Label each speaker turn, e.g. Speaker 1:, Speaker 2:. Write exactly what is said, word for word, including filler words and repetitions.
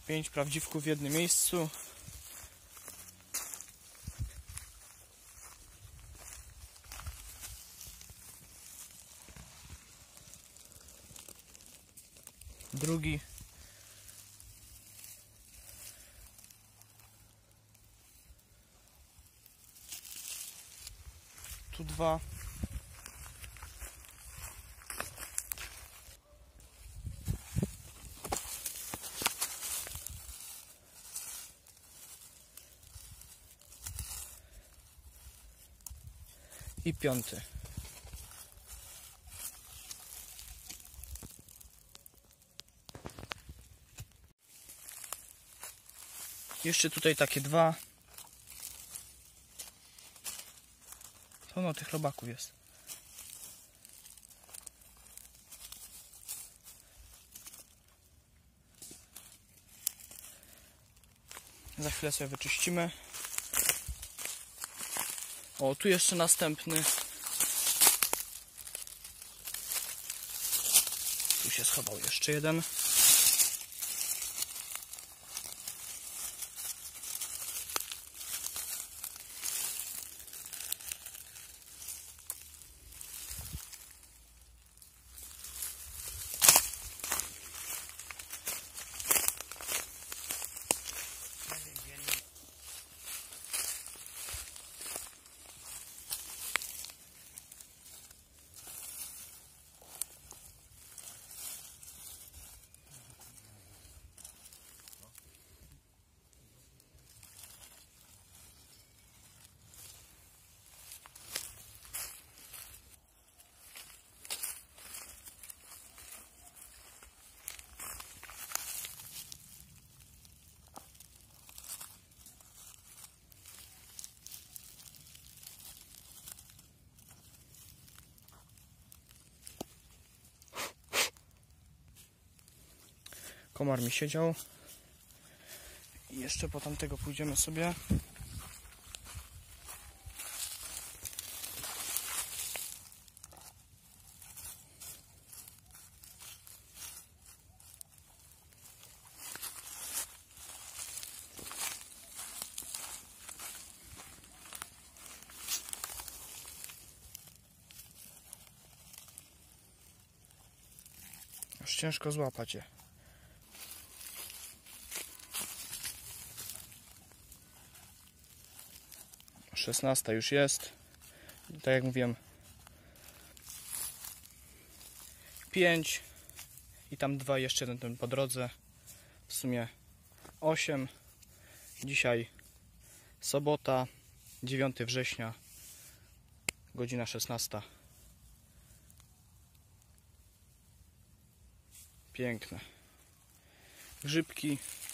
Speaker 1: Pięć prawdziwków w jednym miejscu. Drugi. Tu dwa. I piąty. Jeszcze tutaj takie dwa. Pełno tych robaków jest. Za chwilę sobie wyczyścimy. O, tu jeszcze następny. Tu się schował jeszcze jeden. Komar mi siedział. I jeszcze po tamtego pójdziemy sobie. Już ciężko złapać je. szesnasta już jest. Tak jak mówiłem, pięć i tam dwa, jeszcze jeden ten po drodze. W sumie osiem. Dzisiaj sobota, dziewiątego września, godzina szesnasta. Piękne grzybki.